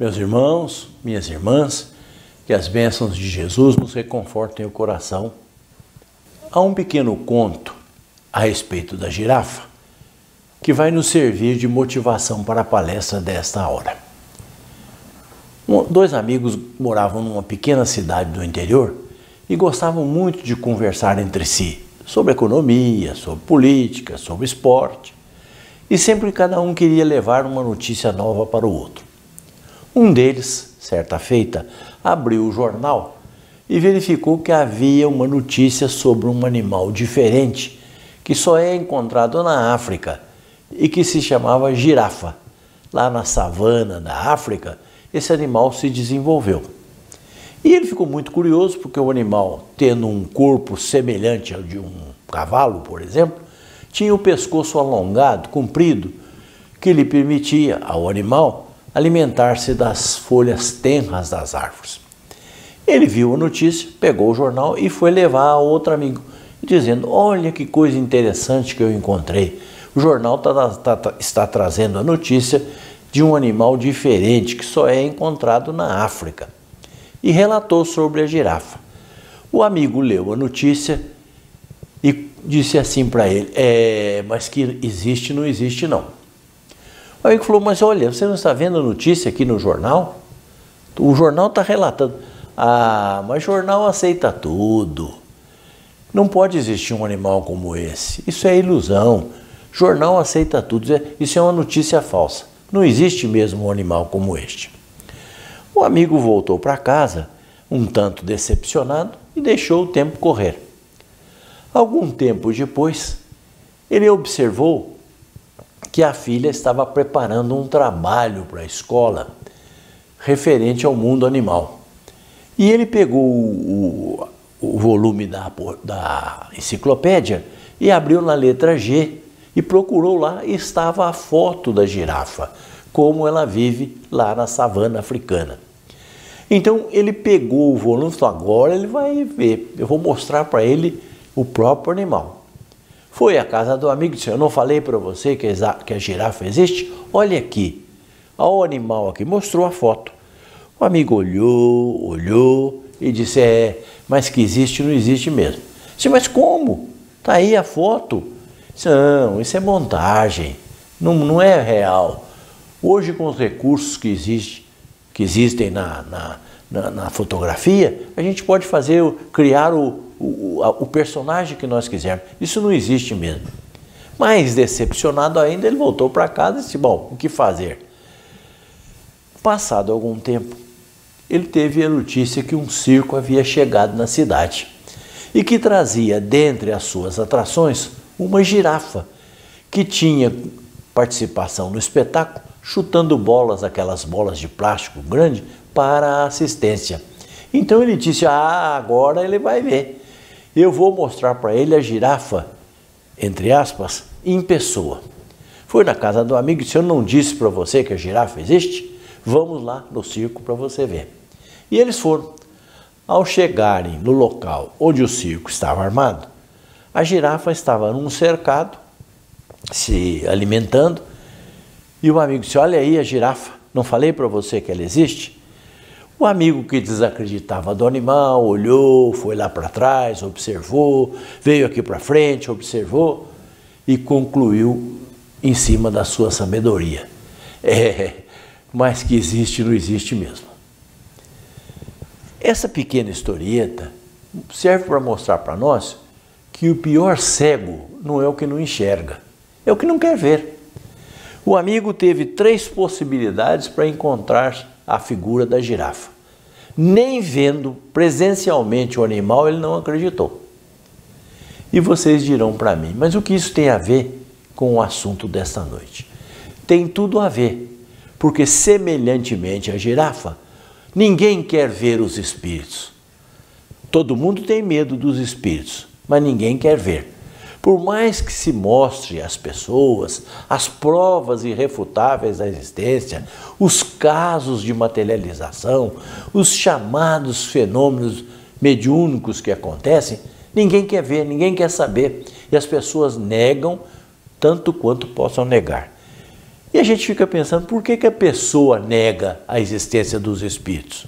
Meus irmãos, minhas irmãs, que as bênçãos de Jesus nos reconfortem o coração. Há um pequeno conto a respeito da girafa que vai nos servir de motivação para a palestra desta hora. Dois amigos moravam numa pequena cidade do interior e gostavam muito de conversar entre si sobre economia, sobre política, sobre esporte, e sempre cada um queria levar uma notícia nova para o outro. Um deles, certa feita, abriu o jornal e verificou que havia uma notícia sobre um animal diferente que só é encontrado na África e que se chamava girafa. Lá na savana da África, esse animal se desenvolveu. E ele ficou muito curioso porque o animal, tendo um corpo semelhante ao de um cavalo, por exemplo, tinha o pescoço alongado, comprido, que lhe permitia ao animal alimentar-se das folhas tenras das árvores. Ele viu a notícia, pegou o jornal e foi levar a outro amigo, dizendo: olha que coisa interessante que eu encontrei. O jornal está trazendo a notícia de um animal diferente que só é encontrado na África. E relatou sobre a girafa. O amigo leu a notícia e disse assim para ele: mas que existe, não existe não. O amigo falou: mas olha, você não está vendo a notícia aqui no jornal? O jornal está relatando. Ah, mas jornal aceita tudo. Não pode existir um animal como esse. Isso é ilusão. Jornal aceita tudo. Isso é uma notícia falsa. Não existe mesmo um animal como este. O amigo voltou para casa, um tanto decepcionado, e deixou o tempo correr. Algum tempo depois, ele observou que a filha estava preparando um trabalho para a escola referente ao mundo animal. E ele pegou o volume da enciclopédia e abriu na letra G e procurou lá, e estava a foto da girafa, como ela vive lá na savana africana. Então ele pegou o volume e falou: agora ele vai ver, eu vou mostrar para ele o próprio animal. Foi à casa do amigo e disse: eu não falei para você que a girafa existe? Olha aqui, olha o animal aqui, mostrou a foto. O amigo olhou e disse: mas que existe, não existe mesmo. Disse: mas como? Está aí a foto. Disse: não, isso é montagem, não é real. Hoje, com os recursos que existem na fotografia, a gente pode criar o personagem que nós quisermos. Isso não existe mesmo. Mas, decepcionado ainda, ele voltou para casa e disse: bom, o que fazer? Passado algum tempo, ele teve a notícia que um circo havia chegado na cidade e que trazia, dentre as suas atrações, uma girafa que tinha participação no espetáculo, chutando bolas, aquelas bolas de plástico grande, para a assistência. Então ele disse: agora ele vai ver. Eu vou mostrar para ele a girafa, entre aspas, em pessoa. Foi na casa do amigo e disse: eu não disse para você que a girafa existe? Vamos lá no circo para você ver. E eles foram. Ao chegarem no local onde o circo estava armado, a girafa estava num cercado, se alimentando, e o amigo disse: olha aí a girafa, não falei para você que ela existe? O amigo, que desacreditava do animal, olhou, foi lá para trás, observou, veio aqui para frente, observou e concluiu em cima da sua sabedoria: mas que existe, não existe mesmo. Essa pequena historieta serve para mostrar para nós que o pior cego não é o que não enxerga, é o que não quer ver. O amigo teve 3 possibilidades para encontrar a figura da girafa. Nem vendo presencialmente o animal, ele não acreditou. E vocês dirão para mim: mas o que isso tem a ver com o assunto desta noite? Tem tudo a ver, porque semelhantemente à girafa, ninguém quer ver os espíritos. Todo mundo tem medo dos espíritos, mas ninguém quer ver. Por mais que se mostre às pessoas as provas irrefutáveis da existência, os casos de materialização, os chamados fenômenos mediúnicos que acontecem, ninguém quer ver, ninguém quer saber. E as pessoas negam tanto quanto possam negar. E a gente fica pensando, por que a pessoa nega a existência dos espíritos?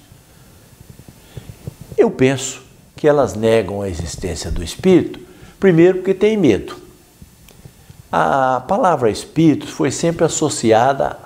Eu penso que elas negam a existência do espírito, primeiro porque tem medo. A palavra espírito foi sempre associada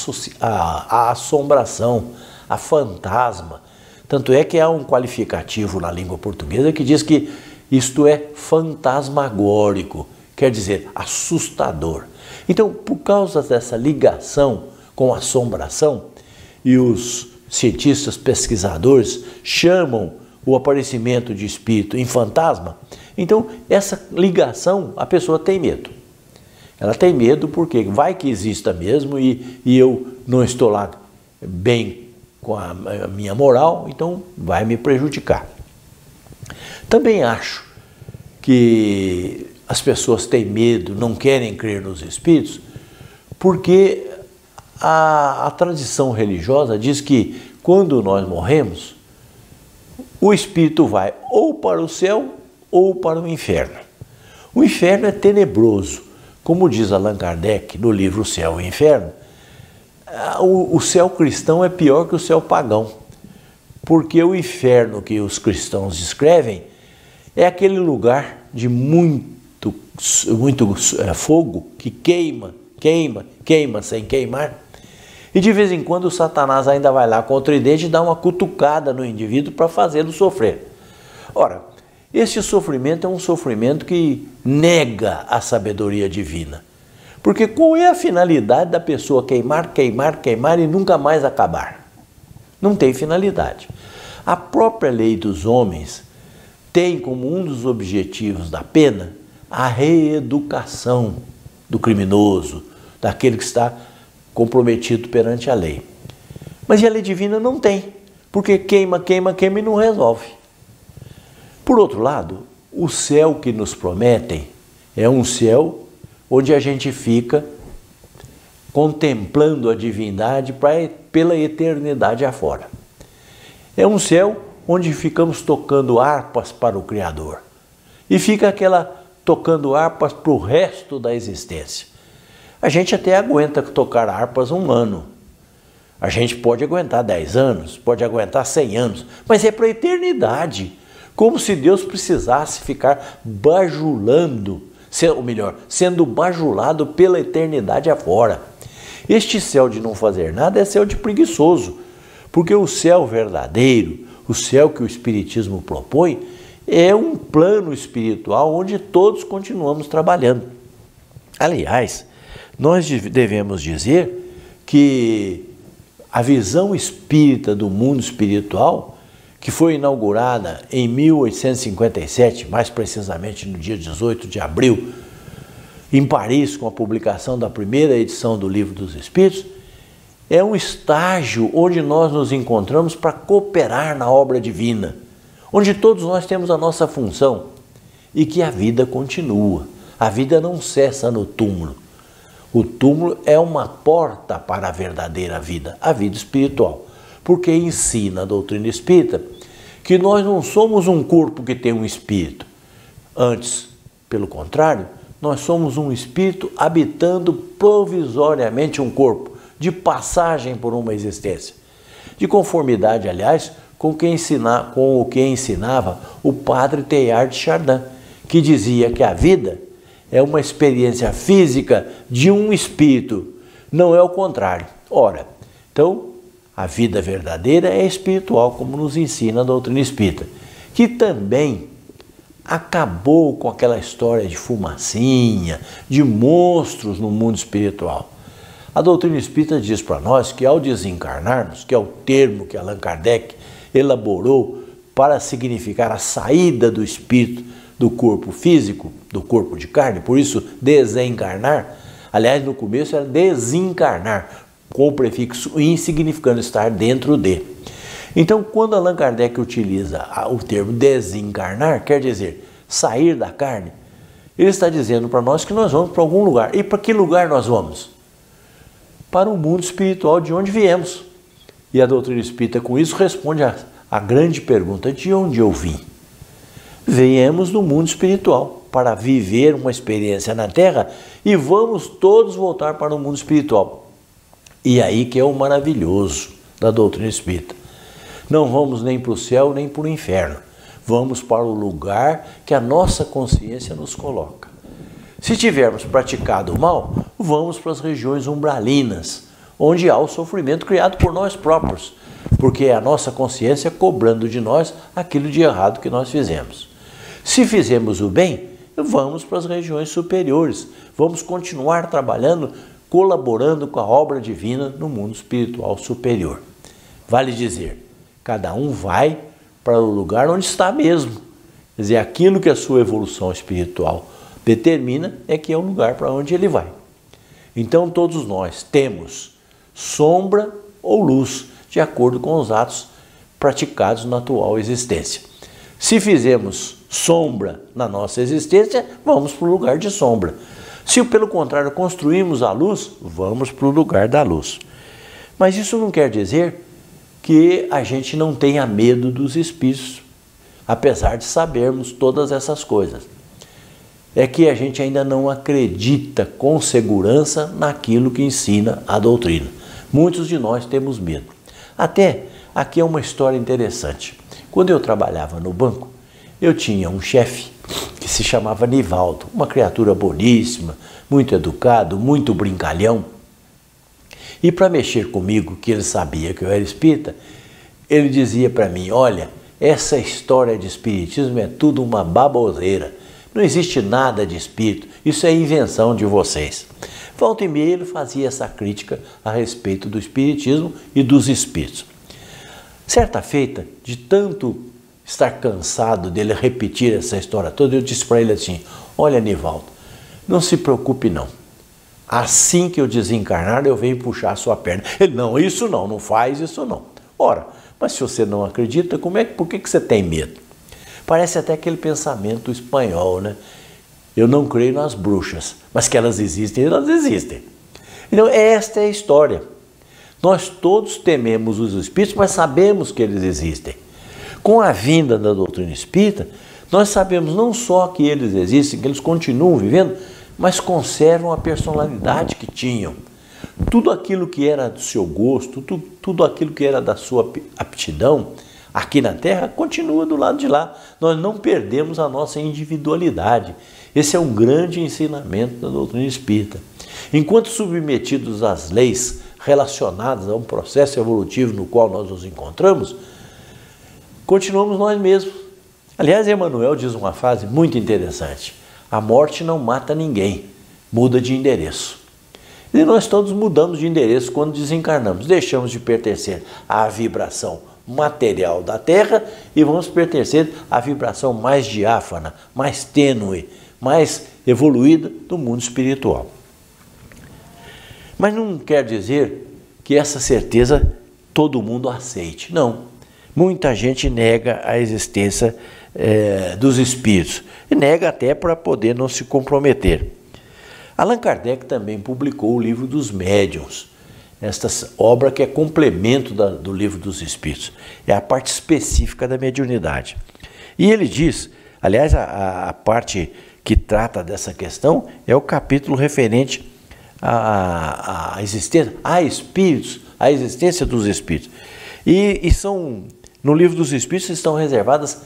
à assombração, a fantasma. Tanto é que há um qualificativo na língua portuguesa que diz que isto é fantasmagórico, quer dizer, assustador. Então, por causa dessa ligação com a assombração, e os cientistas pesquisadores chamam o aparecimento de espírito em fantasma, então essa ligação a pessoa tem medo. Ela tem medo porque vai que exista mesmo e eu não estou lá bem com a minha moral, então vai me prejudicar. Também acho que as pessoas têm medo, não querem crer nos espíritos, porque a tradição religiosa diz que quando nós morremos, o espírito vai ou para o céu ou para o inferno. O inferno é tenebroso. Como diz Allan Kardec no livro O Céu e o Inferno, o céu cristão é pior que o céu pagão, porque o inferno que os cristãos descrevem é aquele lugar de muito fogo que queima sem queimar, e de vez em quando o Satanás ainda vai lá com o tridente e dá uma cutucada no indivíduo para fazê-lo sofrer. Ora, esse sofrimento é um sofrimento que nega a sabedoria divina. Porque qual é a finalidade da pessoa queimar e nunca mais acabar? Não tem finalidade. A própria lei dos homens tem como um dos objetivos da pena a reeducação do criminoso, daquele que está comprometido perante a lei. Mas a lei divina não tem, porque queima e não resolve. Por outro lado, o céu que nos prometem é um céu onde a gente fica contemplando a divindade pela eternidade afora. É um céu onde ficamos tocando harpas para o Criador. E fica aquela tocando harpas para o resto da existência. A gente até aguenta tocar harpas 1 ano. A gente pode aguentar 10 anos, pode aguentar 100 anos, mas é para a eternidade. Como se Deus precisasse ficar bajulando, ou melhor, sendo bajulado pela eternidade afora. Este céu de não fazer nada é céu de preguiçoso, porque o céu verdadeiro, o céu que o Espiritismo propõe, é um plano espiritual onde todos continuamos trabalhando. Aliás, nós devemos dizer que a visão espírita do mundo espiritual, que foi inaugurada em 1857, mais precisamente no dia 18 de abril, em Paris, com a publicação da primeira edição do Livro dos Espíritos, é um estágio onde nós nos encontramos para cooperar na obra divina, onde todos nós temos a nossa função e que a vida continua. A vida não cessa no túmulo. O túmulo é uma porta para a verdadeira vida, a vida espiritual, porque ensina a doutrina espírita que nós não somos um corpo que tem um espírito. Antes, pelo contrário, nós somos um espírito habitando provisoriamente um corpo, de passagem por uma existência. De conformidade, aliás, com o que ensinava o padre Teilhard de Chardin, que dizia que a vida é uma experiência física de um espírito, não é o contrário. Ora, então, a vida verdadeira é espiritual, como nos ensina a doutrina espírita, que também acabou com aquela história de fumacinha, de monstros no mundo espiritual. A doutrina espírita diz para nós que ao desencarnarmos, que é o termo que Allan Kardec elaborou para significar a saída do espírito do corpo físico, do corpo de carne, por isso desencarnar, aliás no começo era desencarnar, com o prefixo in significando estar dentro de. Então quando Allan Kardec utiliza o termo desencarnar, quer dizer sair da carne, ele está dizendo para nós que nós vamos para algum lugar. E para que lugar nós vamos? Para o mundo espiritual de onde viemos. E a doutrina espírita com isso responde a grande pergunta: de onde eu vim? Viemos do mundo espiritual para viver uma experiência na Terra e vamos todos voltar para o mundo espiritual. E aí que é o maravilhoso da doutrina espírita. Não vamos nem para o céu nem para o inferno. Vamos para o lugar que a nossa consciência nos coloca. Se tivermos praticado o mal, vamos para as regiões umbralinas, onde há o sofrimento criado por nós próprios, porque é a nossa consciência cobrando de nós aquilo de errado que nós fizemos. Se fizemos o bem, vamos para as regiões superiores, vamos continuar trabalhando, colaborando com a obra divina no mundo espiritual superior. Vale dizer, cada um vai para o lugar onde está mesmo. Quer dizer, aquilo que a sua evolução espiritual determina é que é o lugar para onde ele vai. Então todos nós temos sombra ou luz, de acordo com os atos praticados na atual existência. Se fizemos sombra na nossa existência, vamos para o lugar de sombra. Se, pelo contrário, construímos a luz, vamos para o lugar da luz. Mas isso não quer dizer que a gente não tenha medo dos espíritos, apesar de sabermos todas essas coisas. É que a gente ainda não acredita com segurança naquilo que ensina a doutrina. Muitos de nós temos medo. Até aqui é uma história interessante. Quando eu trabalhava no banco, eu tinha um chefe que se chamava Nivaldo, uma criatura boníssima, muito educado, muito brincalhão. E para mexer comigo, que ele sabia que eu era espírita, ele dizia para mim, olha, essa história de espiritismo é tudo uma baboseira, não existe nada de espírito, isso é invenção de vocês. Volta e meia ele fazia essa crítica a respeito do espiritismo e dos espíritos. Certa feita, de tanto estar cansado dele repetir essa história toda, eu disse para ele assim, olha Nivaldo, não se preocupe não. Assim que eu desencarnar, eu venho puxar a sua perna. Ele, não, isso não faz isso não. Ora, mas se você não acredita, por que você tem medo? Parece até aquele pensamento espanhol, né? Eu não creio nas bruxas, mas que elas existem, elas existem. Então, esta é a história. Nós todos tememos os espíritos, mas sabemos que eles existem. Com a vinda da doutrina espírita, nós sabemos não só que eles existem, que eles continuam vivendo, mas conservam a personalidade que tinham. Tudo aquilo que era do seu gosto, tudo aquilo que era da sua aptidão, aqui na Terra, continua do lado de lá. Nós não perdemos a nossa individualidade. Esse é um grande ensinamento da doutrina espírita. Enquanto submetidos às leis relacionadas a um processo evolutivo no qual nós nos encontramos, continuamos nós mesmos. Aliás, Emmanuel diz uma frase muito interessante. A morte não mata ninguém, muda de endereço. E nós todos mudamos de endereço quando desencarnamos. Deixamos de pertencer à vibração material da Terra e vamos pertencer à vibração mais diáfana, mais tênue, mais evoluída do mundo espiritual. Mas não quer dizer que essa certeza todo mundo aceite. Não. Muita gente nega a existência dos espíritos. E nega até para poder não se comprometer. Allan Kardec também publicou o Livro dos Médiuns. Esta obra que é complemento do Livro dos Espíritos. É a parte específica da mediunidade. E ele diz, aliás, a parte que trata dessa questão é o capítulo referente à existência, a espíritos, a existência dos espíritos. E no Livro dos Espíritos estão reservadas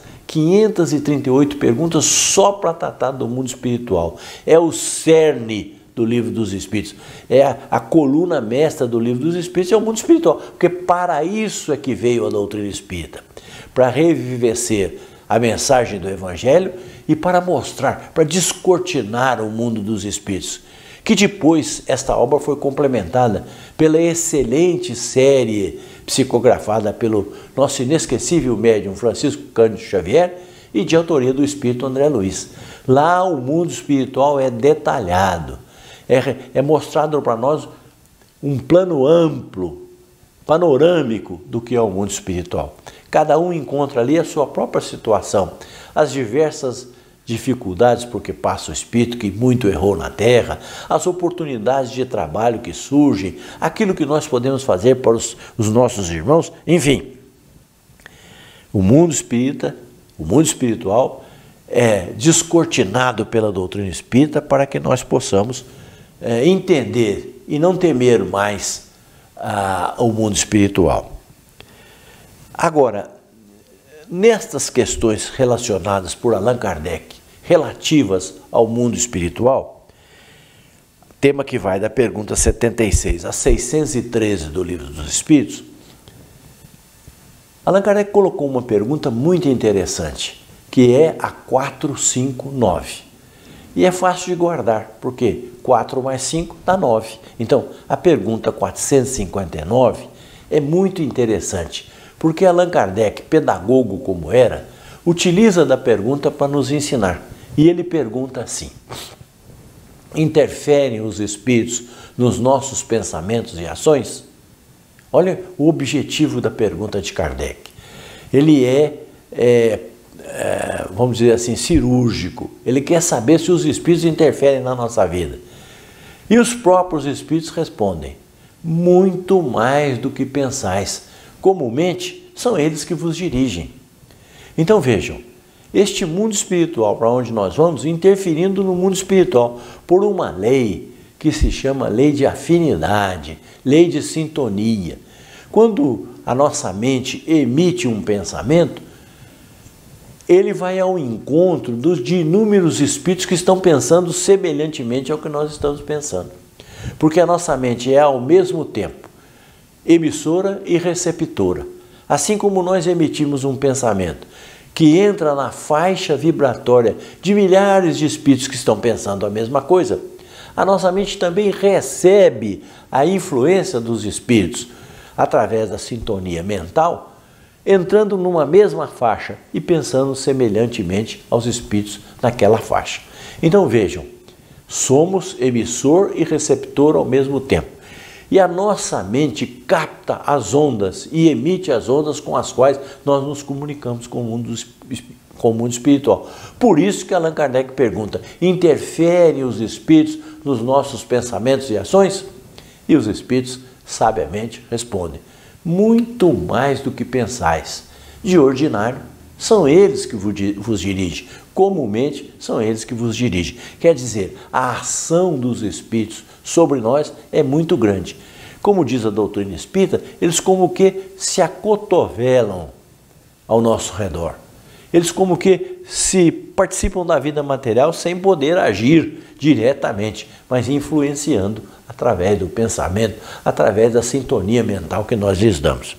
538 perguntas só para tratar do mundo espiritual. É o cerne do Livro dos Espíritos. É a coluna mestra do Livro dos Espíritos, é o mundo espiritual. Porque para isso é que veio a doutrina espírita. Para revivecer a mensagem do Evangelho e para mostrar, para descortinar o mundo dos espíritos. Que depois esta obra foi complementada pela excelente série psicografada pelo nosso inesquecível médium Francisco Cândido Xavier e de autoria do espírito André Luiz. Lá o mundo espiritual é detalhado, é mostrado para nós um plano amplo, panorâmico do que é o mundo espiritual. Cada um encontra ali a sua própria situação, as diversas dificuldades porque passa o espírito que muito errou na Terra, as oportunidades de trabalho que surgem, aquilo que nós podemos fazer para os nossos irmãos, enfim. O mundo espírita, o mundo espiritual é descortinado pela doutrina espírita para que nós possamos entender e não temer mais o mundo espiritual. Agora, nestas questões relacionadas por Allan Kardec, relativas ao mundo espiritual, tema que vai da pergunta 76 a 613 do Livro dos Espíritos, Allan Kardec colocou uma pergunta muito interessante, que é a 459. E é fácil de guardar, porque 4 mais 5 dá 9. Então, a pergunta 459 é muito interessante, porque Allan Kardec, pedagogo como era, utiliza da pergunta para nos ensinar. E ele pergunta assim: interferem os espíritos nos nossos pensamentos e ações? Olha o objetivo da pergunta de Kardec. Ele vamos dizer assim, cirúrgico. Ele quer saber se os espíritos interferem na nossa vida. E os próprios espíritos respondem: muito mais do que pensais. Comumente, são eles que vos dirigem. Então vejam, este mundo espiritual para onde nós vamos, interferindo no mundo espiritual por uma lei que se chama lei de afinidade, lei de sintonia. Quando a nossa mente emite um pensamento, ele vai ao encontro de inúmeros espíritos que estão pensando semelhantemente ao que nós estamos pensando. Porque a nossa mente é ao mesmo tempo emissora e receptora. Assim como nós emitimos um pensamento que entra na faixa vibratória de milhares de espíritos que estão pensando a mesma coisa, a nossa mente também recebe a influência dos espíritos através da sintonia mental, entrando numa mesma faixa e pensando semelhantemente aos espíritos naquela faixa. Então vejam, somos emissor e receptor ao mesmo tempo. E a nossa mente capta as ondas e emite as ondas com as quais nós nos comunicamos com o mundo espiritual. Por isso que Allan Kardec pergunta: interferem os espíritos nos nossos pensamentos e ações? E os espíritos sabiamente respondem: muito mais do que pensais. De ordinário, são eles que vos dirigem. Comumente, são eles que vos dirigem. Quer dizer, a ação dos espíritos sobre nós é muito grande. Como diz a doutrina espírita, eles como que se acotovelam ao nosso redor. Eles como que se participam da vida material sem poder agir diretamente, mas influenciando através do pensamento, através da sintonia mental que nós lhes damos.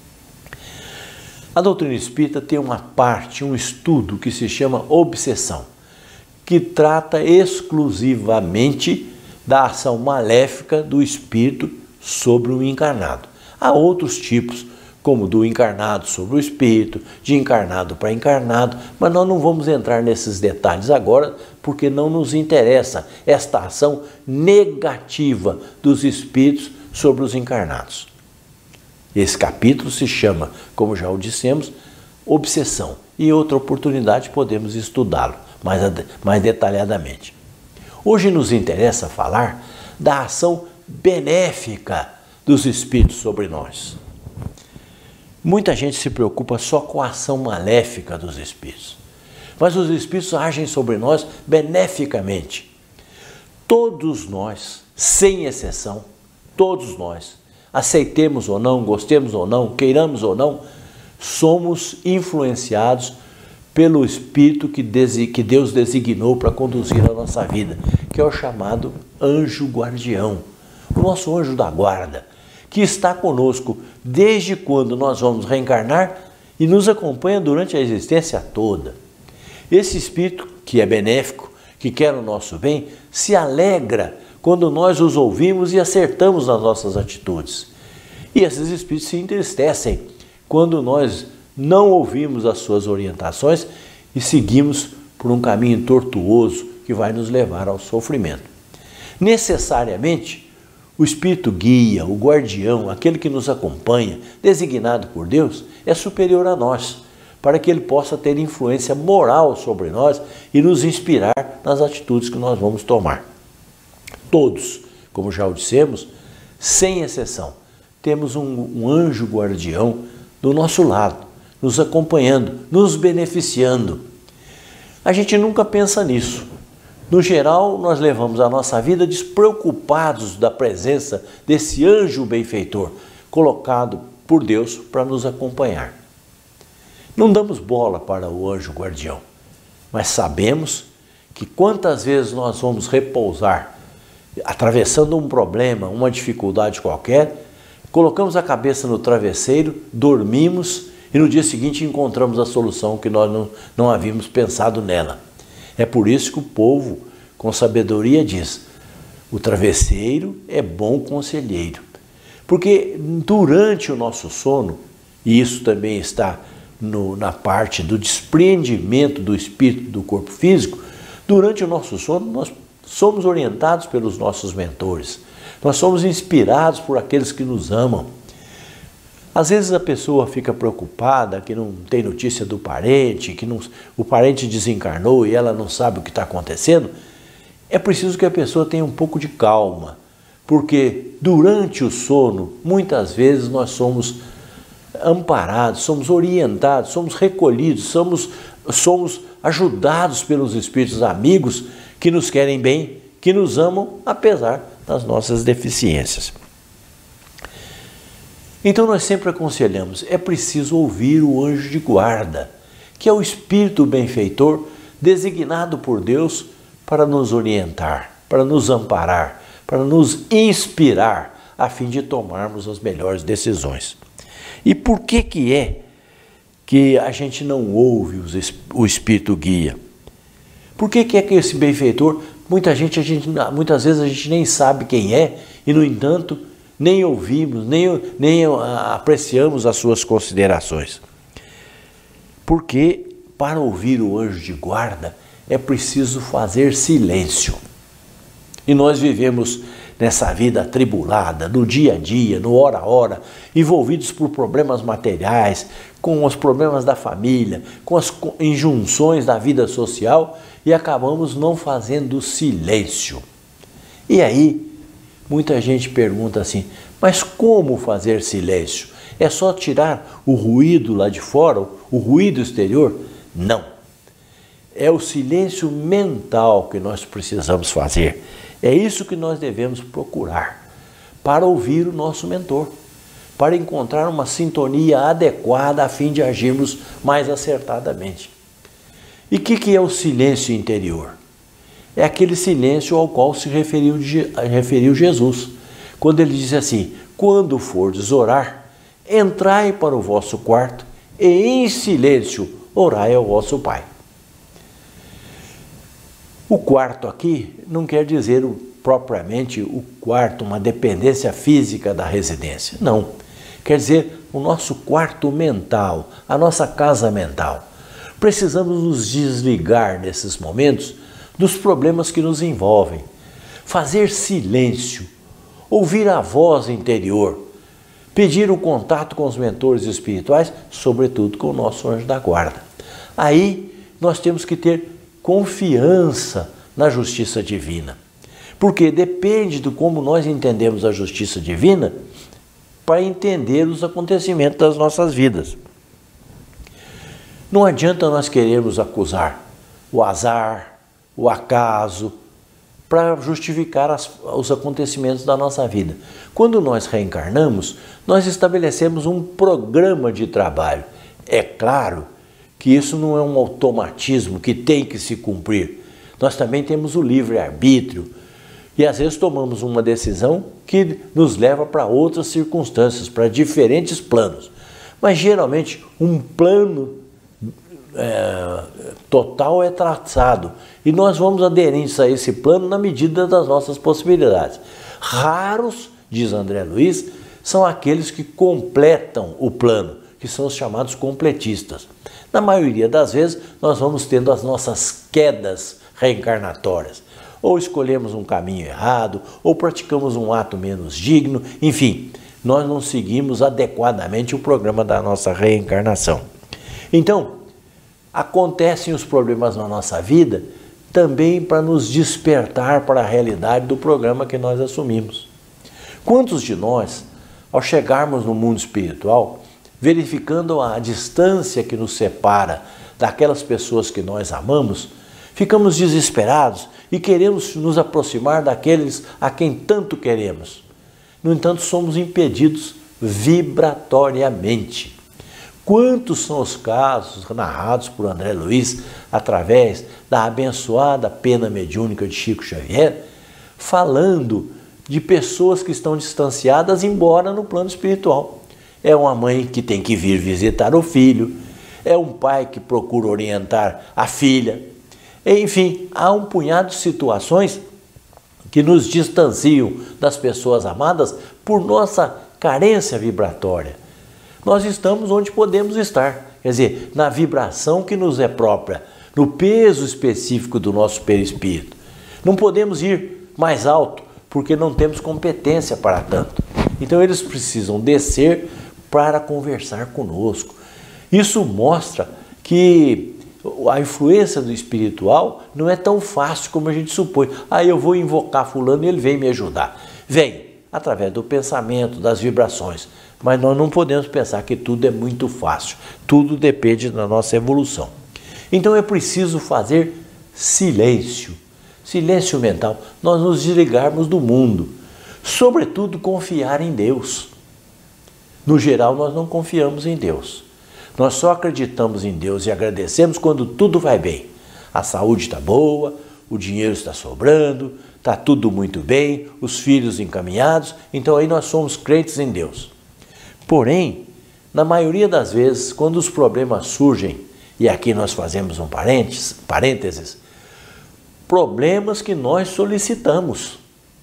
A doutrina espírita tem uma parte, um estudo que se chama obsessão, que trata exclusivamente da ação maléfica do espírito sobre o encarnado. Há outros tipos, como do encarnado sobre o espírito, de encarnado para encarnado, mas nós não vamos entrar nesses detalhes agora, porque não nos interessa esta ação negativa dos espíritos sobre os encarnados. Esse capítulo se chama, como já o dissemos, obsessão. E em outra oportunidade podemos estudá-lo mais detalhadamente. Hoje nos interessa falar da ação benéfica dos espíritos sobre nós. Muita gente se preocupa só com a ação maléfica dos espíritos, mas os espíritos agem sobre nós beneficamente. Todos nós, sem exceção, todos nós, aceitemos ou não, gostemos ou não, queiramos ou não, somos influenciados pelo Espírito que Deus designou para conduzir a nossa vida, que é o chamado anjo guardião, o nosso anjo da guarda, que está conosco desde quando nós vamos reencarnar e nos acompanha durante a existência toda. Esse Espírito, que é benéfico, que quer o nosso bem, se alegra quando nós os ouvimos e acertamos nas nossas atitudes. E esses espíritos se entristecem quando nós não ouvimos as suas orientações e seguimos por um caminho tortuoso que vai nos levar ao sofrimento. Necessariamente, o espírito guia, o guardião, aquele que nos acompanha, designado por Deus, é superior a nós, para que ele possa ter influência moral sobre nós e nos inspirar nas atitudes que nós vamos tomar. Todos, como já o dissemos, sem exceção, temos um anjo guardião do nosso lado, nos acompanhando, nos beneficiando. A gente nunca pensa nisso, No geral, nós levamos a nossa vida despreocupados da presença desse anjo benfeitor, colocado por Deus para nos acompanhar. Não damos bola para o anjo guardião, mas sabemos que quantas vezes nós vamos repousar, atravessando um problema, uma dificuldade qualquer, colocamos a cabeça no travesseiro, dormimos e no dia seguinte encontramos a solução que nós não havíamos pensado nela. É por isso que o povo, com sabedoria, diz: o travesseiro é bom conselheiro. Porque durante o nosso sono, e isso também está na parte do despreendimento do espírito do corpo físico, durante o nosso sono nós somos orientados pelos nossos mentores. Nós somos inspirados por aqueles que nos amam. Às vezes a pessoa fica preocupada que não tem notícia do parente, o parente desencarnou e ela não sabe o que está acontecendo. É preciso que a pessoa tenha um pouco de calma, porque durante o sono, muitas vezes nós somos amparados, somos orientados, somos recolhidos, somos ajudados pelos espíritos amigos que nos querem bem, que nos amam apesar das nossas deficiências. Então nós sempre aconselhamos, é preciso ouvir o anjo de guarda, que é o espírito benfeitor designado por Deus para nos orientar, para nos amparar, para nos inspirar, a fim de tomarmos as melhores decisões. E por que é que a gente não ouve o espírito guia? Por que é que esse benfeitor, muitas vezes a gente nem sabe quem é e, no entanto, nem ouvimos, nem apreciamos as suas considerações? Porque para ouvir o anjo de guarda é preciso fazer silêncio. E nós vivemos nessa vida atribulada, no dia a dia, no hora a hora, envolvidos por problemas materiais, com os problemas da família, com as injunções da vida social, e acabamos não fazendo silêncio. E aí, muita gente pergunta assim, mas como fazer silêncio? É só tirar o ruído lá de fora, o ruído exterior? Não. É o silêncio mental que nós precisamos fazer. É isso que nós devemos procurar para ouvir o nosso mentor, para encontrar uma sintonia adequada a fim de agirmos mais acertadamente. E o que é o silêncio interior? É aquele silêncio ao qual se referiu Jesus, quando ele diz assim, quando fordes orar, entrai para o vosso quarto e em silêncio orai ao vosso Pai. O quarto aqui não quer dizer propriamente o quarto, uma dependência física da residência. Não. Quer dizer o nosso quarto mental, a nossa casa mental. Precisamos nos desligar nesses momentos dos problemas que nos envolvem. Fazer silêncio, ouvir a voz interior, pedir o contato com os mentores espirituais, sobretudo com o nosso anjo da guarda. Aí nós temos que ter confiança na justiça divina, porque depende de como nós entendemos a justiça divina para entender os acontecimentos das nossas vidas. Não adianta nós querermos acusar o azar, o acaso, para justificar os acontecimentos da nossa vida. Quando nós reencarnamos, nós estabelecemos um programa de trabalho. É claro que isso não é um automatismo que tem que se cumprir. Nós também temos o livre-arbítrio e às vezes tomamos uma decisão que nos leva para outras circunstâncias, para diferentes planos. Mas geralmente um plano total é traçado e nós vamos aderentes a esse plano na medida das nossas possibilidades. Raros, diz André Luiz, são aqueles que completam o plano, que são os chamados completistas. Na maioria das vezes, nós vamos tendo as nossas quedas reencarnatórias. Ou escolhemos um caminho errado, ou praticamos um ato menos digno, enfim, nós não seguimos adequadamente o programa da nossa reencarnação. Então, acontecem os problemas na nossa vida também para nos despertar para a realidade do programa que nós assumimos. Quantos de nós, ao chegarmos no mundo espiritual, verificando a distância que nos separa daquelas pessoas que nós amamos, ficamos desesperados e queremos nos aproximar daqueles a quem tanto queremos. No entanto, somos impedidos vibratoriamente. Quantos são os casos narrados por André Luiz através da abençoada pena mediúnica de Chico Xavier, falando de pessoas que estão distanciadas, embora no plano espiritual. É uma mãe que tem que vir visitar o filho, é um pai que procura orientar a filha. Enfim, há um punhado de situações que nos distanciam das pessoas amadas por nossa carência vibratória. Nós estamos onde podemos estar, quer dizer, na vibração que nos é própria, no peso específico do nosso perispírito. Não podemos ir mais alto, porque não temos competência para tanto. Então eles precisam descer para conversar conosco. Isso mostra que a influência do espiritual não é tão fácil como a gente supõe. Eu vou invocar fulano e ele vem me ajudar. Vem, através do pensamento, das vibrações. Mas nós não podemos pensar que tudo é muito fácil. Tudo depende da nossa evolução. Então é preciso fazer silêncio. Silêncio mental. Nós nos desligarmos do mundo. Sobretudo confiar em Deus. No geral, nós não confiamos em Deus. Nós só acreditamos em Deus e agradecemos quando tudo vai bem. A saúde está boa, o dinheiro está sobrando, está tudo muito bem, os filhos encaminhados, então aí nós somos crentes em Deus. Porém, na maioria das vezes, quando os problemas surgem, e aqui nós fazemos um parênteses, problemas que nós solicitamos,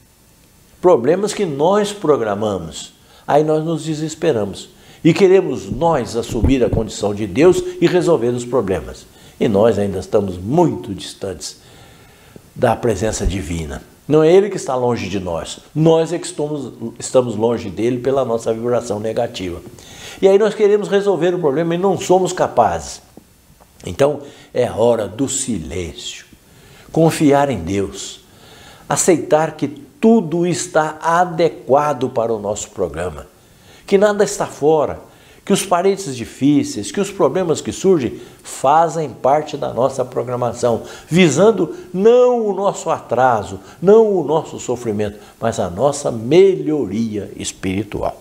problemas que nós programamos, aí nós nos desesperamos. E queremos nós assumir a condição de Deus e resolver os problemas. E nós ainda estamos muito distantes da presença divina. Não é Ele que está longe de nós. Nós é que estamos longe dele pela nossa vibração negativa. E aí nós queremos resolver o problema e não somos capazes. Então é a hora do silêncio. Confiar em Deus. Aceitar que tudo está adequado para o nosso programa. Que nada está fora, que os parentes difíceis, que os problemas que surgem fazem parte da nossa programação, visando não o nosso atraso, não o nosso sofrimento, mas a nossa melhoria espiritual.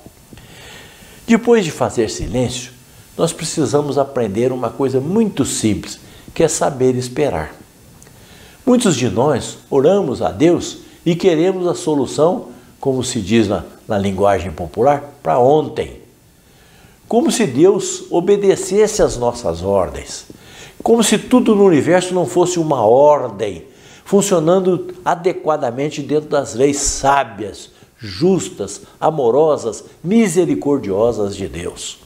Depois de fazer silêncio, nós precisamos aprender uma coisa muito simples, que é saber esperar. Muitos de nós oramos a Deus e queremos a solução, como se diz na linguagem popular, para ontem. Como se Deus obedecesse às nossas ordens. Como se tudo no universo não fosse uma ordem, funcionando adequadamente dentro das leis sábias, justas, amorosas, misericordiosas de Deus.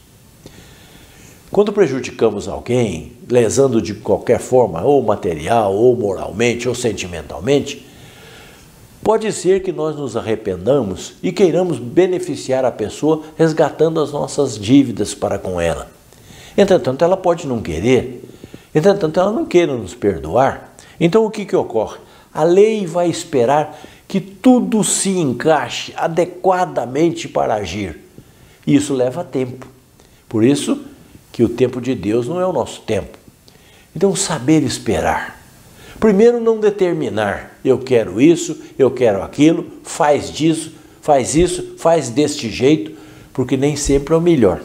Quando prejudicamos alguém, lesando de qualquer forma, ou material, ou moralmente, ou sentimentalmente, pode ser que nós nos arrependamos e queiramos beneficiar a pessoa resgatando as nossas dívidas para com ela. Entretanto, ela pode não querer, entretanto, ela não queira nos perdoar. Então, o que ocorre? A lei vai esperar que tudo se encaixe adequadamente para agir. E isso leva tempo. Por isso que o tempo de Deus não é o nosso tempo. Então, saber esperar. Primeiro, não determinar, eu quero isso, eu quero aquilo, faz disso, faz isso, faz deste jeito, porque nem sempre é o melhor.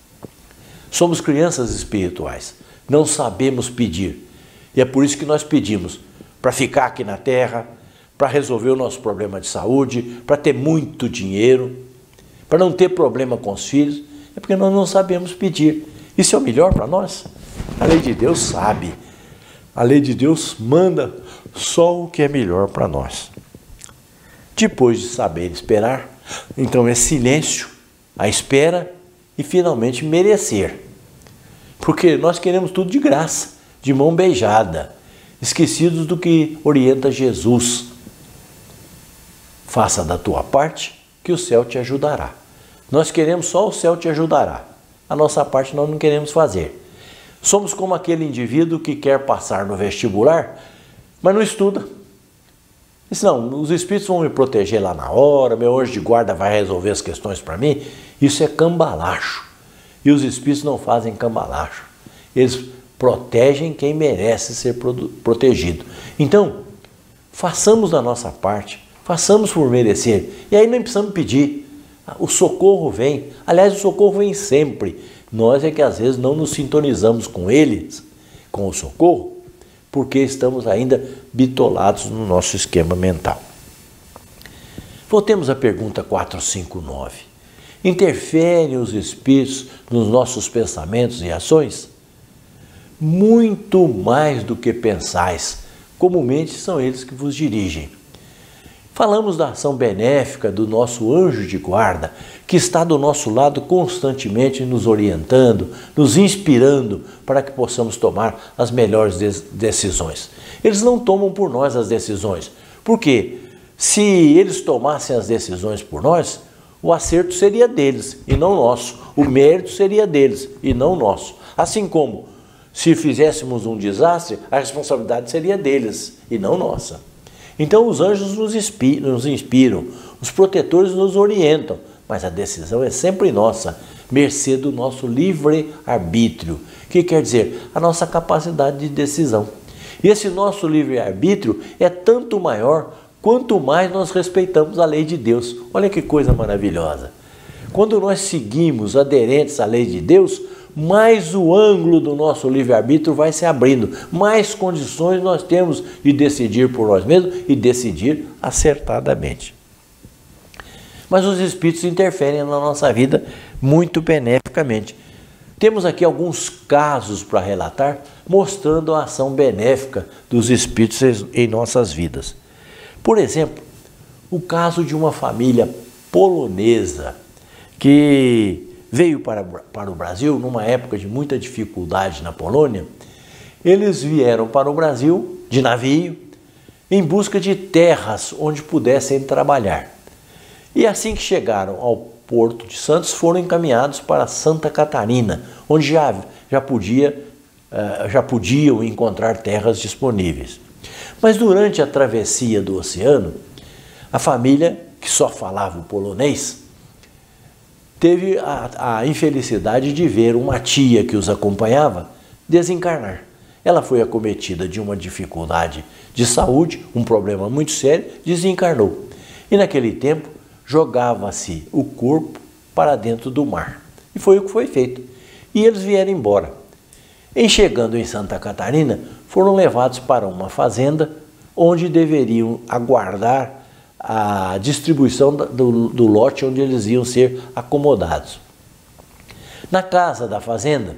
Somos crianças espirituais, não sabemos pedir. E é por isso que nós pedimos para ficar aqui na Terra, para resolver o nosso problema de saúde, para ter muito dinheiro, para não ter problema com os filhos, é porque nós não sabemos pedir. Isso é o melhor para nós? A lei de Deus sabe. A lei de Deus manda só o que é melhor para nós. Depois de saber esperar, então é silêncio, a espera e finalmente merecer. Porque nós queremos tudo de graça, de mão beijada, esquecidos do que orienta Jesus. Faça da tua parte que o céu te ajudará. Nós queremos só o céu te ajudará. A nossa parte nós não queremos fazer. Somos como aquele indivíduo que quer passar no vestibular, mas não estuda. Diz, não, os espíritos vão me proteger lá na hora, meu anjo de guarda vai resolver as questões para mim. Isso é cambalacho. E os espíritos não fazem cambalacho. Eles protegem quem merece ser protegido. Então, façamos a nossa parte, façamos por merecer. E aí não precisamos pedir. O socorro vem. Aliás, o socorro vem sempre. Nós é que às vezes não nos sintonizamos com eles, com o socorro, porque estamos ainda bitolados no nosso esquema mental. Voltemos à pergunta 459. Interferem os espíritos nos nossos pensamentos e ações? Muito mais do que pensais. Comumente são eles que vos dirigem. Falamos da ação benéfica do nosso anjo de guarda, que está do nosso lado constantemente nos orientando, nos inspirando para que possamos tomar as melhores decisões. Eles não tomam por nós as decisões, porque se eles tomassem as decisões por nós, o acerto seria deles e não nosso, o mérito seria deles e não nosso. Assim como, se fizéssemos um desastre, a responsabilidade seria deles e não nossa. Então os anjos nos inspiram, os protetores nos orientam, mas a decisão é sempre nossa, mercê do nosso livre-arbítrio, que quer dizer a nossa capacidade de decisão. E esse nosso livre-arbítrio é tanto maior quanto mais nós respeitamos a lei de Deus. Olha que coisa maravilhosa! Quando nós seguimos aderentes à lei de Deus, mais o ângulo do nosso livre-arbítrio vai se abrindo, mais condições nós temos de decidir por nós mesmos e decidir acertadamente. Mas os espíritos interferem na nossa vida muito beneficamente. Temos aqui alguns casos para relatar, mostrando a ação benéfica dos espíritos em nossas vidas. Por exemplo, o caso de uma família polonesa que veio para o Brasil numa época de muita dificuldade na Polônia. Eles vieram para o Brasil de navio em busca de terras onde pudessem trabalhar. E assim que chegaram ao Porto de Santos, foram encaminhados para Santa Catarina, onde já podiam encontrar terras disponíveis. Mas durante a travessia do oceano, a família, que só falava o polonês, teve a infelicidade de ver uma tia que os acompanhava desencarnar. Ela foi acometida de uma dificuldade de saúde, um problema muito sério, desencarnou. E naquele tempo jogava-se o corpo para dentro do mar. E foi o que foi feito. E eles vieram embora. Em chegando em Santa Catarina, foram levados para uma fazenda onde deveriam aguardar a distribuição do lote onde eles iam ser acomodados. Na casa da fazenda,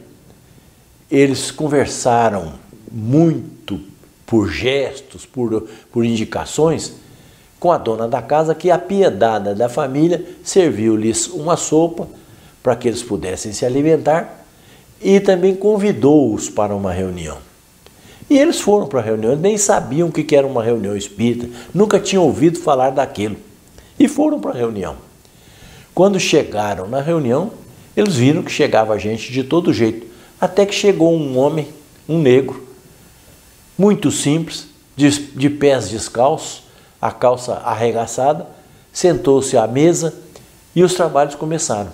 eles conversaram muito por gestos, por indicações, com a dona da casa, que, apiedada da família, serviu-lhes uma sopa para que eles pudessem se alimentar e também convidou-os para uma reunião. E eles foram para a reunião, nem sabiam o que era uma reunião espírita, nunca tinham ouvido falar daquilo. E foram para a reunião. Quando chegaram na reunião, eles viram que chegava gente de todo jeito. Até que chegou um homem, um negro, muito simples, de pés descalços, a calça arregaçada, sentou-se à mesa e os trabalhos começaram.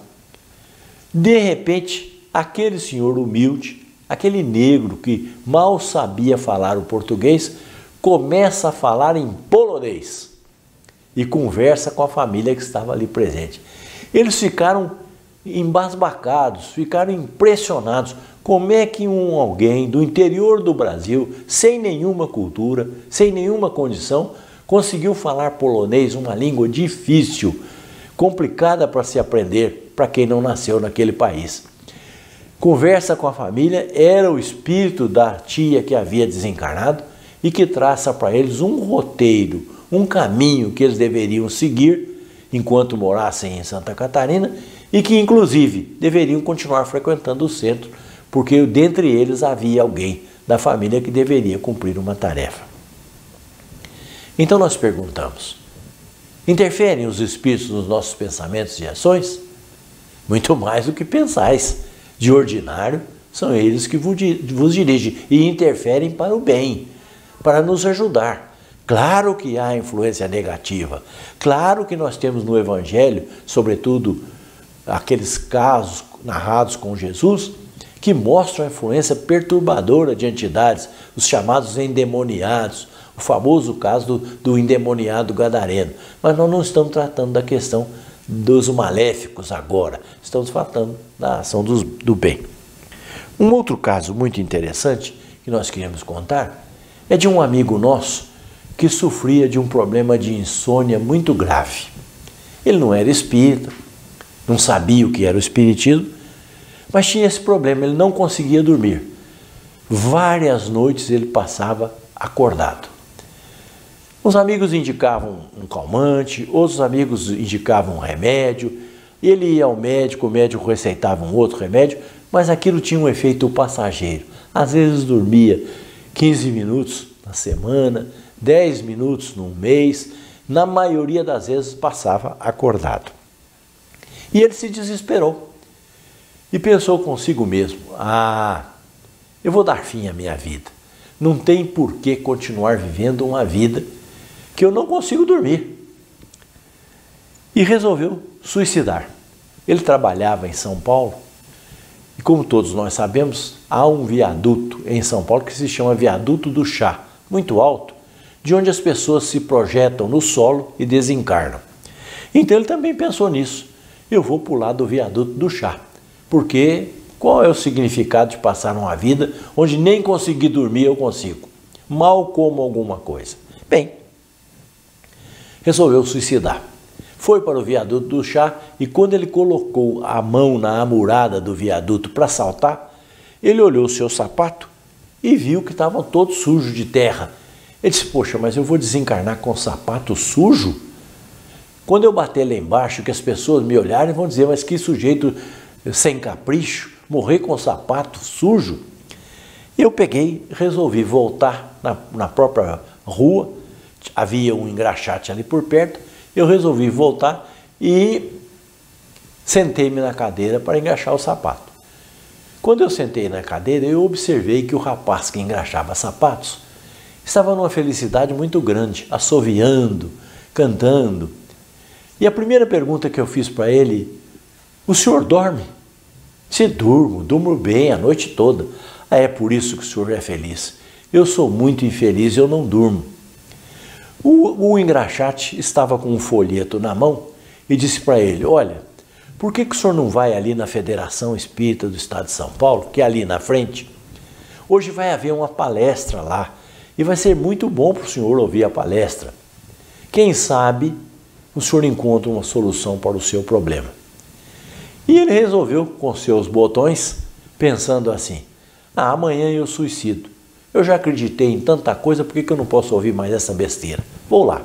De repente, aquele senhor humilde, aquele negro que mal sabia falar o português, começa a falar em polonês e conversa com a família que estava ali presente. Eles ficaram embasbacados, ficaram impressionados. Como é que alguém do interior do Brasil, sem nenhuma cultura, sem nenhuma condição, conseguiu falar polonês, uma língua difícil, complicada para se aprender para quem não nasceu naquele país? Conversa com a família, era o espírito da tia que havia desencarnado e que traça para eles um roteiro, um caminho que eles deveriam seguir enquanto morassem em Santa Catarina e que, inclusive, deveriam continuar frequentando o centro, porque dentre eles havia alguém da família que deveria cumprir uma tarefa. Então nós perguntamos, interferem os espíritos nos nossos pensamentos e ações? Muito mais do que pensais. De ordinário, são eles que vos dirigem e interferem para o bem, para nos ajudar. Claro que há influência negativa, claro que nós temos no Evangelho, sobretudo aqueles casos narrados com Jesus, que mostram a influência perturbadora de entidades, os chamados endemoniados, o famoso caso do endemoniado gadareno. Mas nós não estamos tratando da questão dos maléficos agora, estamos tratando da ação do bem. Um outro caso muito interessante que nós queremos contar é de um amigo nosso que sofria de um problema de insônia muito grave. Ele não era espírita, não sabia o que era o espiritismo, mas tinha esse problema, ele não conseguia dormir. Várias noites ele passava acordado. Os amigos indicavam um calmante, outros amigos indicavam um remédio, ele ia ao médico, o médico receitava um outro remédio, mas aquilo tinha um efeito passageiro. Às vezes dormia 15 minutos na semana, 10 minutos num mês, na maioria das vezes passava acordado. E ele se desesperou e pensou consigo mesmo: eu vou dar fim à minha vida. Não tem por que continuar vivendo uma vida que eu não consigo dormir. E resolveu suicidar. Ele trabalhava em São Paulo e, como todos nós sabemos, há um viaduto em São Paulo que se chama Viaduto do Chá, muito alto, de onde as pessoas se projetam no solo e desencarnam. Então ele também pensou nisso. Eu vou pular do Viaduto do Chá, porque qual é o significado de passar uma vida onde nem conseguir dormir eu consigo? Mal como alguma coisa. Bem, resolveu suicidar. Foi para o Viaduto do Chá e quando ele colocou a mão na amurada do viaduto para saltar, ele olhou o seu sapato e viu que estavam todos sujos de terra. Ele disse: poxa, mas eu vou desencarnar com o sapato sujo? Quando eu bater lá embaixo, que as pessoas me olharem vão dizer: mas que sujeito sem capricho, morrer com o sapato sujo. Eu peguei, resolvi voltar na própria rua, havia um engraxate ali por perto, eu resolvi voltar e sentei-me na cadeira para engraxar o sapato. Quando eu sentei na cadeira, eu observei que o rapaz que engraxava sapatos estava numa felicidade muito grande, assoviando, cantando. E a primeira pergunta que eu fiz para ele: o senhor dorme? Se durmo bem a noite toda. É por isso que o senhor é feliz. Eu sou muito infeliz, eu não durmo. O engraxate estava com um folheto na mão e disse para ele: olha, por que o senhor não vai ali na Federação Espírita do Estado de São Paulo, que é ali na frente? Hoje vai haver uma palestra lá e vai ser muito bom para o senhor ouvir a palestra. Quem sabe o senhor encontra uma solução para o seu problema. E ele resolveu com seus botões, pensando assim: amanhã eu suicido. Eu já acreditei em tanta coisa, por que eu não posso ouvir mais essa besteira? Vou lá.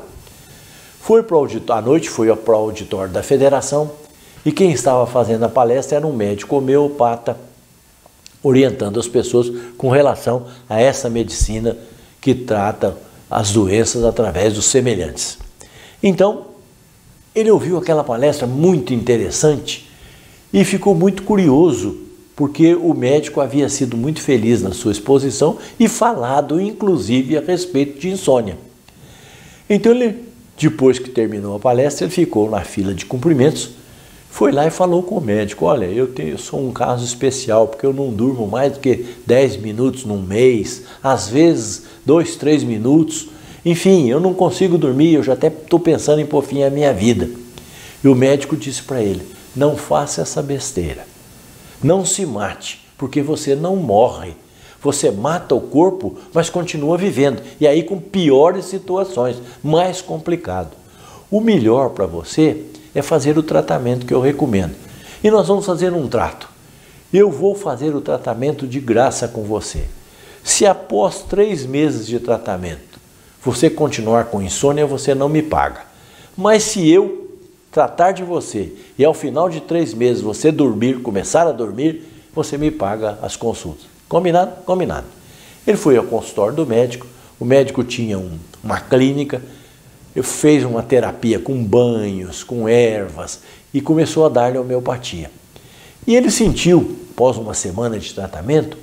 Foi para o auditório, à noite foi para o auditório da Federação e quem estava fazendo a palestra era um médico homeopata, orientando as pessoas com relação a essa medicina que trata as doenças através dos semelhantes. Então, ele ouviu aquela palestra muito interessante e ficou muito curioso, porque o médico havia sido muito feliz na sua exposição e falado, inclusive, a respeito de insônia. Então, ele, depois que terminou a palestra, ele ficou na fila de cumprimentos, foi lá e falou com o médico: olha, eu sou um caso especial, porque eu não durmo mais do que 10 minutos num mês, às vezes 2, 3 minutos, enfim, eu não consigo dormir, eu já até estou pensando em pôr fim à minha vida. E o médico disse para ele: não faça essa besteira. Não se mate, porque você não morre. Você mata o corpo, mas continua vivendo. E aí com piores situações, mais complicado. O melhor para você é fazer o tratamento que eu recomendo. E nós vamos fazer um trato. Eu vou fazer o tratamento de graça com você. Se após 3 meses de tratamento você continuar com insônia, você não me paga. Mas se eu tratar de você e ao final de 3 meses você dormir, começar a dormir, você me paga as consultas. Combinado? Combinado. Ele foi ao consultório do médico, o médico tinha uma clínica, fez uma terapia com banhos, com ervas e começou a dar-lhe homeopatia. E ele sentiu, após uma semana de tratamento,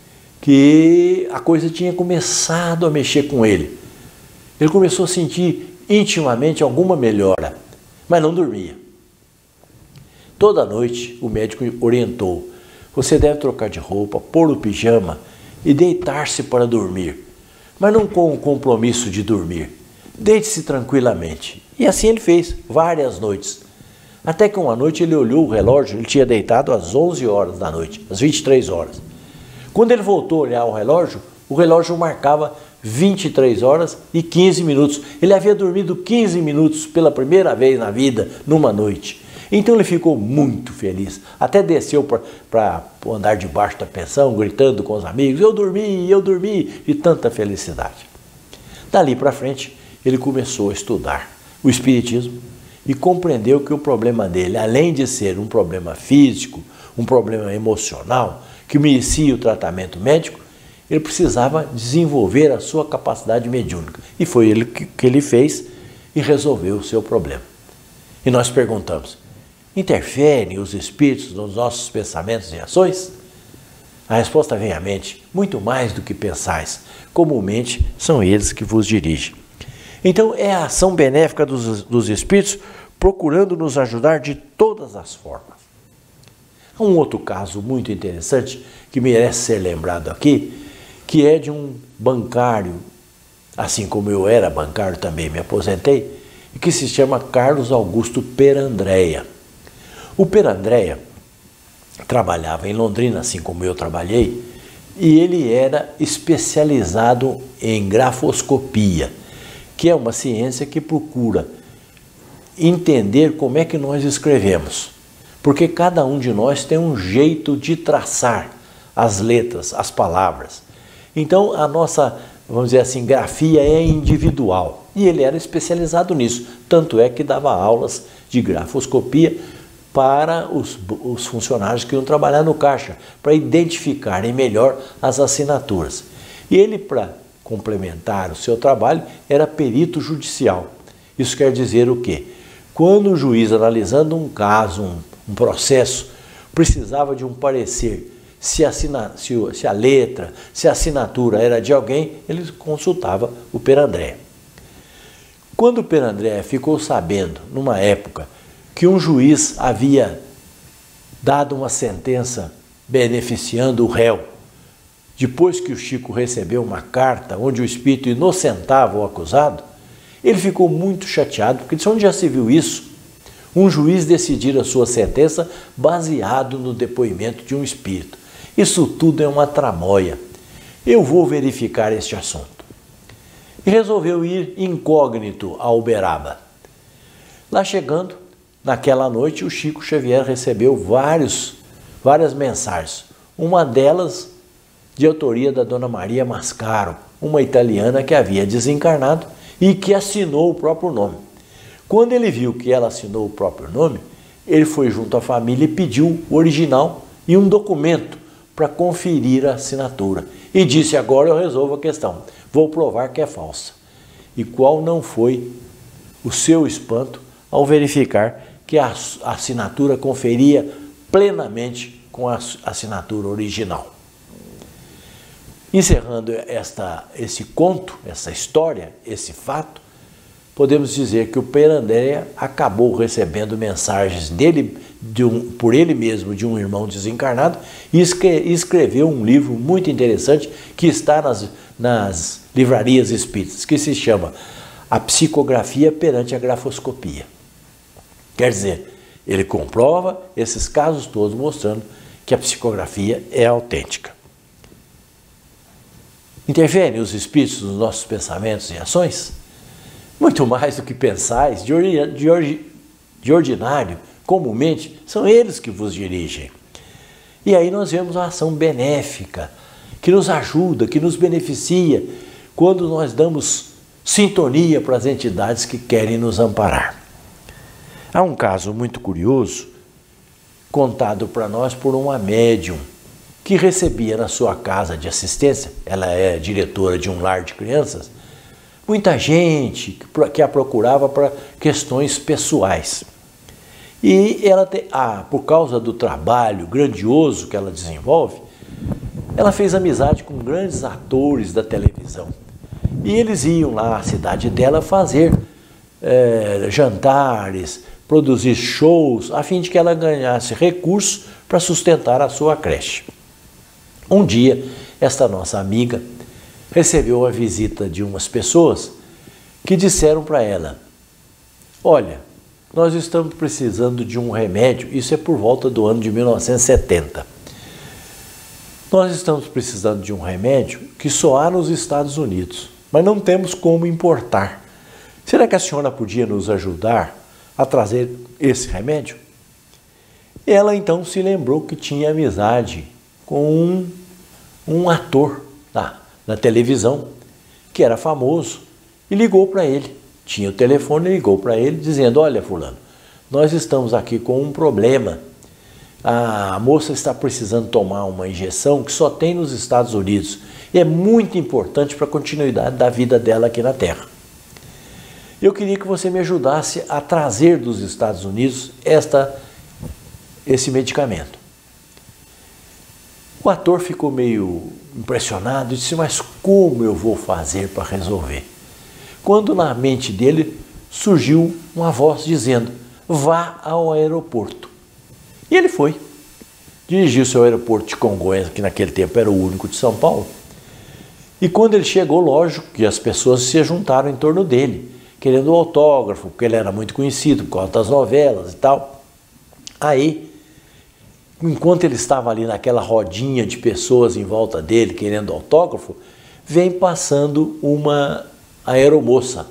que a coisa tinha começado a mexer com ele. Ele começou a sentir intimamente alguma melhora, mas não dormia. Toda noite o médico orientou: Você deve trocar de roupa, pôr o pijama e deitar-se para dormir, mas não com o compromisso de dormir. Deite-se tranquilamente. E assim ele fez, várias noites. Até que uma noite ele olhou o relógio, ele tinha deitado às 11 horas da noite, às 23 horas. Quando ele voltou a olhar o relógio marcava 23 horas e 15 minutos. Ele havia dormido 15 minutos pela primeira vez na vida, numa noite. Então ele ficou muito feliz, até desceu para o andar de baixo da pensão, gritando com os amigos, eu dormi, de tanta felicidade. Dali para frente, ele começou a estudar o Espiritismo e compreendeu que o problema dele, além de ser um problema físico, um problema emocional, que merecia o tratamento médico, ele precisava desenvolver a sua capacidade mediúnica. E foi ele que ele fez e resolveu o seu problema. E nós perguntamos, interferem os espíritos nos nossos pensamentos e ações? A resposta vem à mente, muito mais do que pensais. Comumente são eles que vos dirigem. Então é a ação benéfica dos espíritos procurando nos ajudar de todas as formas. Há um outro caso muito interessante que merece ser lembrado aqui, que é de um bancário, assim como eu era bancário também, me aposentei, e que se chama Carlos Augusto Perandrea. O Perandrea trabalhava em Londrina, assim como eu trabalhei, e ele era especializado em grafoscopia, que é uma ciência que procura entender como é que nós escrevemos, porque cada um de nós tem um jeito de traçar as letras, as palavras. Então a nossa, vamos dizer assim, grafia é individual, e ele era especializado nisso, tanto é que dava aulas de grafoscopia para os funcionários que iam trabalhar no caixa, para identificarem melhor as assinaturas. E ele, para complementar o seu trabalho, era perito judicial. Isso quer dizer o quê? Quando o juiz, analisando um caso, um processo, precisava de um parecer, se a letra, se a assinatura era de alguém, ele consultava o Perandrea. Quando o Perandrea ficou sabendo, numa época, que um juiz havia dado uma sentença beneficiando o réu, depois que o Chico recebeu uma carta onde o espírito inocentava o acusado, ele ficou muito chateado, porque disse, onde já se viu isso? Um juiz decidir a sua sentença baseado no depoimento de um espírito. Isso tudo é uma tramóia. Eu vou verificar este assunto. E resolveu ir incógnito a Uberaba. Lá chegando, naquela noite, o Chico Xavier recebeu várias mensagens. Uma delas de autoria da Dona Maria Mascaro, uma italiana que havia desencarnado e que assinou o próprio nome. Quando ele viu que ela assinou o próprio nome, ele foi junto à família e pediu o original e um documento para conferir a assinatura. E disse, agora eu resolvo a questão, vou provar que é falsa. E qual não foi o seu espanto ao verificar que a assinatura conferia plenamente com a assinatura original. Encerrando esse conto, essa história, esse fato, podemos dizer que o Perandrea acabou recebendo mensagens dele, por ele mesmo, de um irmão desencarnado, e escreveu um livro muito interessante que está nas livrarias espíritas, que se chama A Psicografia perante a Grafoscopia. Quer dizer, ele comprova esses casos todos, mostrando que a psicografia é autêntica. Interferem os espíritos nos nossos pensamentos e ações? Muito mais do que pensais, de ordinário, comumente, são eles que vos dirigem. E aí nós vemos a ação benéfica, que nos ajuda, que nos beneficia, quando nós damos sintonia para as entidades que querem nos amparar. Há um caso muito curioso, contado para nós por uma médium, que recebia na sua casa de assistência, ela é diretora de um lar de crianças, muita gente que a procurava para questões pessoais. E ela, por causa do trabalho grandioso que ela desenvolve, ela fez amizade com grandes atores da televisão. E eles iam lá à cidade dela fazer jantares, produzir shows, a fim de que ela ganhasse recursos para sustentar a sua creche. Um dia, esta nossa amiga recebeu a visita de umas pessoas que disseram para ela: olha, nós estamos precisando de um remédio, isso é por volta do ano de 1970. Nós estamos precisando de um remédio que só há nos Estados Unidos, mas não temos como importar. Será que a senhora podia nos ajudar a trazer esse remédio? Ela então se lembrou que tinha amizade com um ator na televisão, que era famoso, e ligou para ele. Tinha o telefone e ligou para ele dizendo: olha, fulano, nós estamos aqui com um problema. A moça está precisando tomar uma injeção que só tem nos Estados Unidos e é muito importante para a continuidade da vida dela aqui na Terra. Eu queria que você me ajudasse a trazer dos Estados Unidos esse medicamento. O ator ficou meio impressionado e disse: mas como eu vou fazer para resolver? Quando na mente dele surgiu uma voz dizendo: vá ao aeroporto. E ele foi. Dirigiu-se ao aeroporto de Congonhas, que naquele tempo era o único de São Paulo. E quando ele chegou, lógico que as pessoas se juntaram em torno dele, querendo um autógrafo, porque ele era muito conhecido por causa das novelas e tal. Aí, enquanto ele estava ali naquela rodinha de pessoas em volta dele, querendo autógrafo, vem passando uma aeromoça,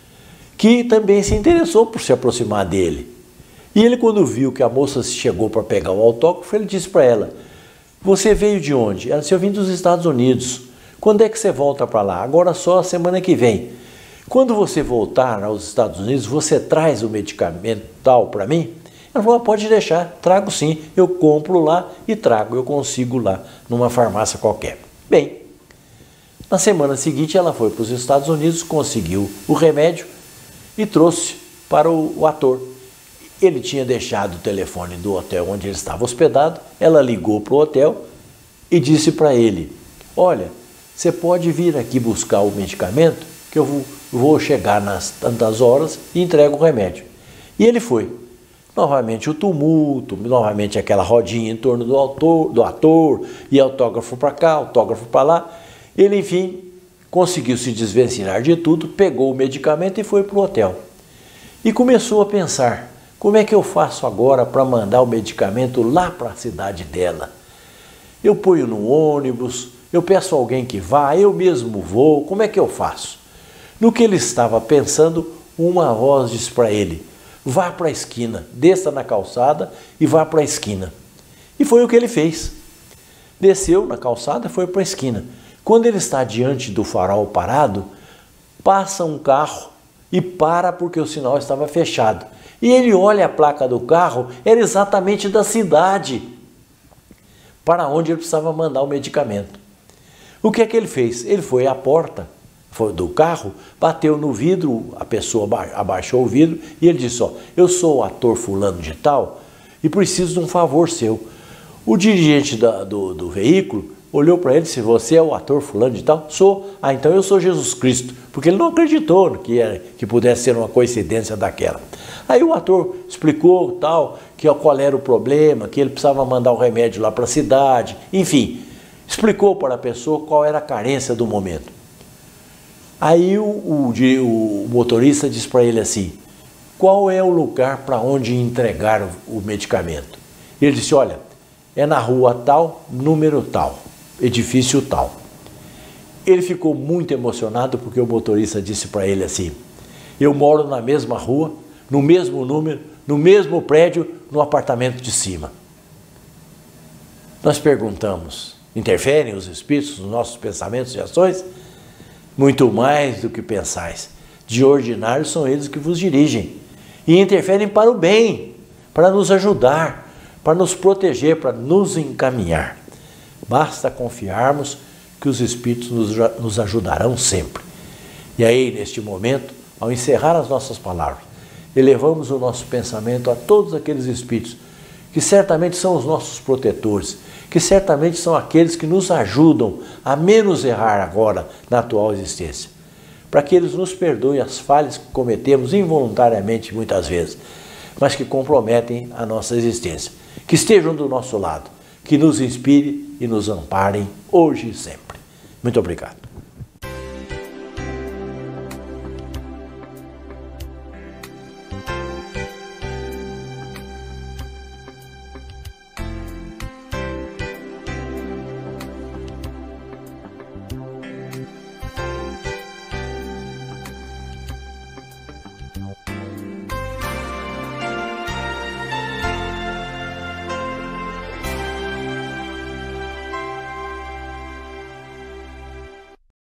que também se interessou por se aproximar dele. E ele, quando viu que a moça chegou para pegar o autógrafo, ele disse para ela: você veio de onde? Ela disse: eu vim dos Estados Unidos. Quando é que você volta para lá? Agora só a semana que vem. Quando você voltar aos Estados Unidos, você traz o medicamento tal para mim? Ela falou: pode deixar, trago sim, eu compro lá e trago, eu consigo lá, numa farmácia qualquer. Bem, na semana seguinte ela foi para os Estados Unidos, conseguiu o remédio e trouxe para o ator. Ele tinha deixado o telefone do hotel onde ele estava hospedado, ela ligou para o hotel e disse para ele: olha, você pode vir aqui buscar o medicamento, que eu vou chegar nas tantas horas e entrego o remédio. E ele foi. Novamente o tumulto, novamente aquela rodinha em torno do ator, e autógrafo para cá, autógrafo para lá. Ele, enfim, conseguiu se desvencilhar de tudo, pegou o medicamento e foi para o hotel. E começou a pensar: como é que eu faço agora para mandar o medicamento lá para a cidade dela? Eu ponho no ônibus, eu peço a alguém que vá, eu mesmo vou, como é que eu faço? No que ele estava pensando, uma voz disse para ele: vá para a esquina, desça na calçada e vá para a esquina. E foi o que ele fez. Desceu na calçada e foi para a esquina. Quando ele está diante do farol parado, passa um carro e para porque o sinal estava fechado. E ele olha a placa do carro, era exatamente da cidade para onde ele precisava mandar o medicamento. O que é que ele fez? Ele foi à porta do carro, bateu no vidro, a pessoa abaixou o vidro e ele disse: ó, eu sou o ator fulano de tal e preciso de um favor seu. O dirigente do veículo olhou para ele e disse: você é o ator fulano de tal? Sou. Ah, então eu sou Jesus Cristo, porque ele não acreditou que pudesse ser uma coincidência daquela. Aí o ator explicou qual era o problema, que ele precisava mandar o remédio lá para a cidade, enfim, explicou para a pessoa qual era a carência do momento. Aí o motorista disse para ele assim: qual é o lugar para onde entregar o medicamento? Ele disse: olha, é na rua tal, número tal, edifício tal. Ele ficou muito emocionado porque o motorista disse para ele assim: eu moro na mesma rua, no mesmo número, no mesmo prédio, no apartamento de cima. Nós perguntamos: interferem os espíritos nos nossos pensamentos e ações? Muito mais do que pensais. De ordinário são eles que vos dirigem e interferem para o bem, para nos ajudar, para nos proteger, para nos encaminhar. Basta confiarmos que os espíritos nos ajudarão sempre. E aí, neste momento, ao encerrar as nossas palavras, elevamos o nosso pensamento a todos aqueles espíritos que certamente são os nossos protetores, que certamente são aqueles que nos ajudam a menos errar agora na atual existência, para que eles nos perdoem as falhas que cometemos involuntariamente muitas vezes, mas que comprometem a nossa existência. Que estejam do nosso lado, que nos inspire e nos amparem hoje e sempre. Muito obrigado.